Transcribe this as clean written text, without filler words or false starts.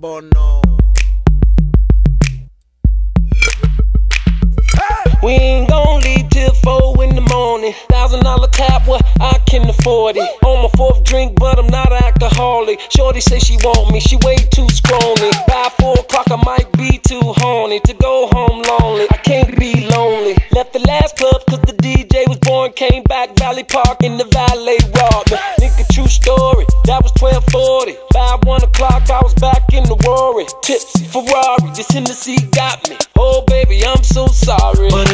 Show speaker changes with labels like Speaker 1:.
Speaker 1: Bono.
Speaker 2: We ain't gon' leave till 4 in the morning. $1,000 tap, well, I can afford it. On my 4th drink, but I'm not an alcoholic. Shorty say she want me, she way too scrawny. By 4 o'clock, I might be too horny to go home lonely. I can't be lonely. Left the last club cause the DJ was born. Came back Valley Park in the valet robbed me. Nigga, true story, that was 12:40. By 1 o'clock, I was back in the Rory. Tipsy Ferrari, this Hennessy got me. Oh baby, I'm so sorry.